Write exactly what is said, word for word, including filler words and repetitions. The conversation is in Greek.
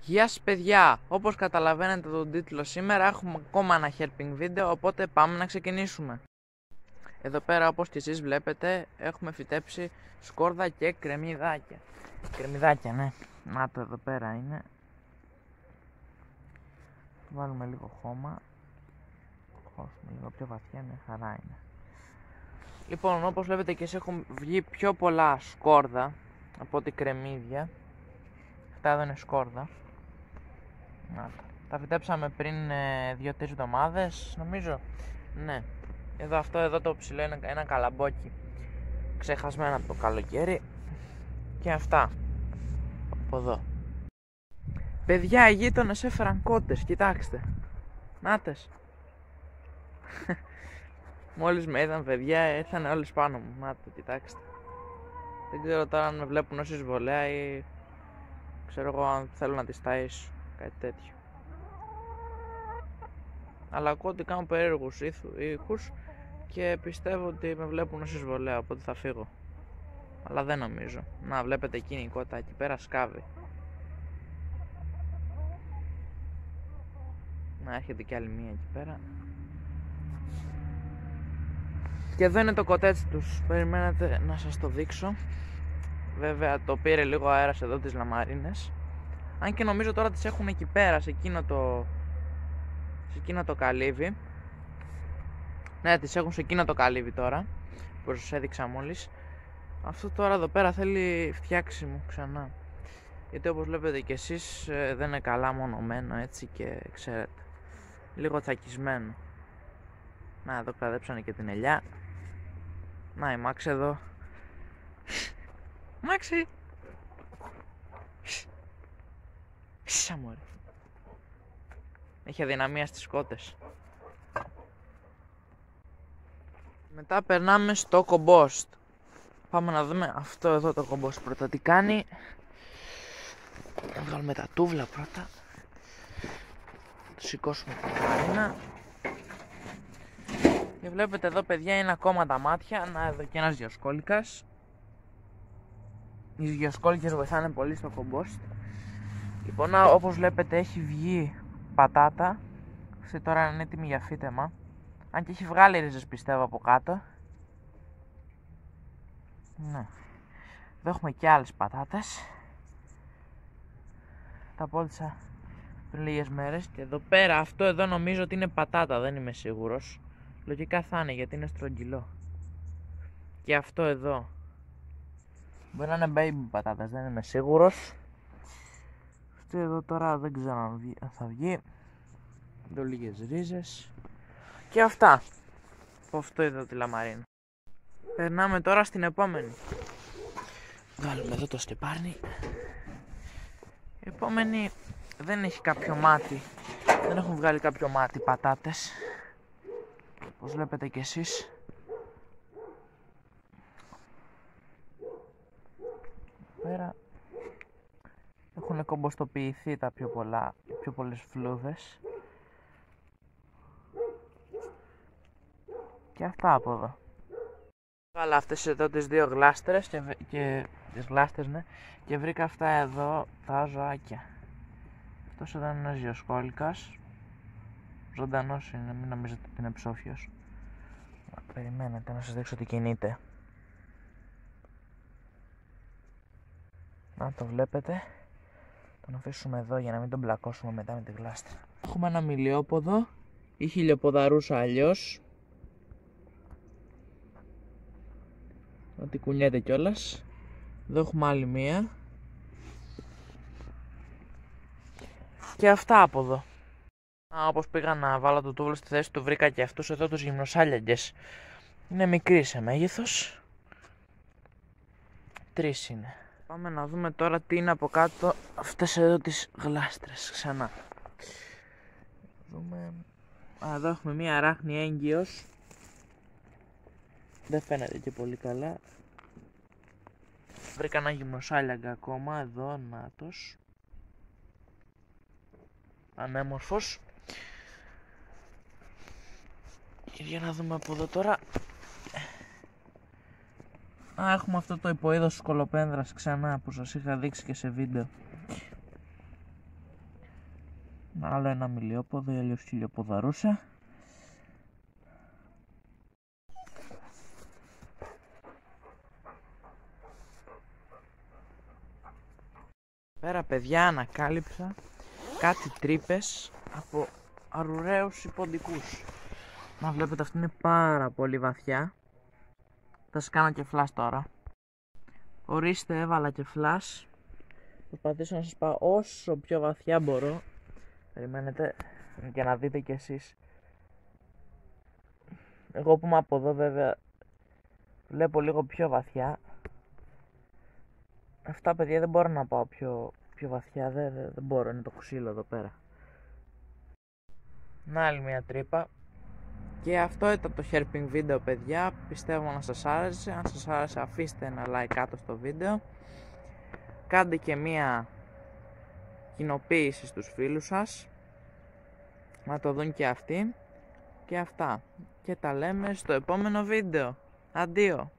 Γεια σας παιδιά, όπως καταλαβαίνετε τον τίτλο σήμερα έχουμε ακόμα ένα helping βίντεο, οπότε πάμε να ξεκινήσουμε. Εδώ πέρα όπως και εσείς βλέπετε έχουμε φυτέψει σκόρδα και κρεμμυδάκια. Κρεμμυδάκια, ναι, να το εδώ πέρα είναι. Βάλουμε λίγο χώμα, χώσουμε λίγο πιο βαθιά, ναι, χαρά είναι. Λοιπόν, όπως βλέπετε και εσείς έχουν βγει πιο πολλά σκόρδα από ότι κρεμμύδια. Αυτά εδώ είναι σκόρδα. Να, τα φυτέψαμε πριν ε, δύο τρεις εβδομάδες νομίζω. Ναι, εδώ αυτό εδώ το ψηλό είναι ένα καλαμπόκι ξεχασμένο από το καλοκαίρι. Και αυτά από εδώ. Παιδιά, οι γείτονες έφεραν κότες, κοιτάξτε. Νάτες. Μόλις με είδαν παιδιά ήρθαν όλες πάνω μου. Νάτε, κοιτάξτε. Δεν ξέρω τώρα αν με βλέπουν ως εισβολέα ή ξέρω εγώ αν θέλω να τις ταΐσω, κάτι τέτοιο. Αλλά ακούω ότι κάνουν περίεργους ήχους και πιστεύω ότι με βλέπουν ως εισβολέα, οπότε θα φύγω. Αλλά δεν νομίζω. Να, βλέπετε εκείνη η κότα εκεί πέρα σκάβει. Να, έρχεται κι άλλη μία εκεί πέρα. Και εδώ είναι το κοτέτσι τους. Περιμένετε να σας το δείξω. Βέβαια το πήρε λίγο αέρας εδώ τις λαμαρίνες. Αν και νομίζω τώρα τις έχουν εκεί πέρα, σε εκείνο το, σε εκείνο το καλύβι. Ναι, τις έχουν σε εκείνο το καλύβι τώρα, που σας έδειξα μόλις. Αυτό τώρα εδώ πέρα θέλει φτιάξιμο ξανά. Γιατί όπως βλέπετε και εσείς δεν είναι καλά μονωμένο έτσι και ξέρετε. Λίγο τσακισμένο. Να, εδώ κλαδέψανε και την ελιά. Να, η Μάξι εδώ. Μάξι! Σα μωρέ. Έχει αδυναμία στις κότες. Μετά περνάμε στο κομπόστ. Πάμε να δούμε αυτό εδώ το κομπόστ πρώτα τι κάνει. Να βγάλουμε τα τούβλα πρώτα. Το σηκώσουμε την φάρινα. Και βλέπετε εδώ παιδιά είναι ακόμα τα μάτια. Να, εδώ και ένας γεωσκόλικας. Οι γεωσκόλικες βοηθάνε πολύ στο κομπόστ. Λοιπόν, όπως βλέπετε έχει βγει πατάτα. Αυτή τώρα είναι έτοιμη για φύτεμα. Αν και έχει βγάλει ρίζες πιστεύω από κάτω. Ναι. Εδώ έχουμε και άλλες πατάτες. Τα πόλτσα πριν λίγες μέρες. Και εδώ πέρα αυτό εδώ νομίζω ότι είναι πατάτα, δεν είμαι σίγουρος. Λογικά θα είναι γιατί είναι στρογγυλό. Και αυτό εδώ μπορεί να είναι baby πατάτας, δεν είμαι σίγουρος. Αυτό εδώ τώρα δεν ξέρω αν θα βγει. Εδώ λίγες ρίζες. Και αυτά. Από αυτό εδώ τη λαμαρίνα. Περνάμε τώρα στην επόμενη. Βάλουμε εδώ το στεπάρνι. Η επόμενη δεν έχει κάποιο μάτι. Δεν έχουν βγάλει κάποιο μάτι πατάτες. Όπως βλέπετε και εσείς. Πέρα έχουν κομποστοποιηθεί τα πιο πολλά, οι πιο πολλές φλούδες. Και αυτά από εδώ. Βάλα αυτές εδώ τις δύο γλάστρες και, και τις γλάστρες, ναι, και βρήκα αυτά εδώ τα ζωάκια. Αυτός εδώ είναι ένας γεωσκόλικας. Ζωντανός είναι, μην νομίζετε ότι είναι ψόφιος. Περιμένετε να σας δείξω τι κινείται. Να το βλέπετε. Τον αφήσουμε εδώ για να μην τον πλακώσουμε μετά με τη γλάστρα. Έχουμε ένα μιλιόποδο ή χιλιοποδαρούσα αλλιώς. Ότι κουνιέται κιόλας. Εδώ έχουμε άλλη μία. Και αυτά από εδώ. Α, όπως πήγα να βάλω το τούβλο στη θέση του βρήκα και αυτούς εδώ τους γυμνοσάλιαγκες. Είναι μικροί σε μέγεθος. Τρεις είναι. Πάμε να δούμε τώρα τι είναι από κάτω αυτές εδώ τις γλάστρες ξανά. Δούμε. Α, εδώ έχουμε μία αράχνη έγκυος. Δεν φαίνεται και πολύ καλά. Βρήκα ένα γυμνοσάλιαγκα ακόμα εδώ, νάτος. Ανέμορφος. Και για να δούμε από εδώ τώρα. Α, έχουμε αυτό το υποείδος της κολοπένδρας ξανά που σας είχα δείξει και σε βίντεο. Άλλο ένα μιλιόποδο ή αλλιώς χιλιοποδαρούσα. Πέρα παιδιά ανακάλυψα κάτι τρύπες από αρουραίους υποντικούς. Να βλέπετε, αυτή είναι πάρα πολύ βαθιά. Θα σας κάνω και φλας τώρα. Ορίστε, έβαλα και φλας. Προσπαθήσω να σας πάω όσο πιο βαθιά μπορώ. Περιμένετε για να δείτε κι εσείς. Εγώ που είμαι από εδώ βέβαια βλέπω λίγο πιο βαθιά. Αυτά παιδιά δεν μπορώ να πάω πιο, πιο βαθιά, δεν, δεν, δεν μπορώ, είναι το ξύλο εδώ πέρα. Να άλλη μια τρύπα. Και αυτό ήταν το herping βίντεο παιδιά, πιστεύω να σας άρεσε. Αν σας άρεσε αφήστε ένα like κάτω στο βίντεο. Κάντε και μια κοινοποίηση στους φίλους σας να το δουν και αυτοί. Και αυτά. Και τα λέμε στο επόμενο βίντεο. Αντίο.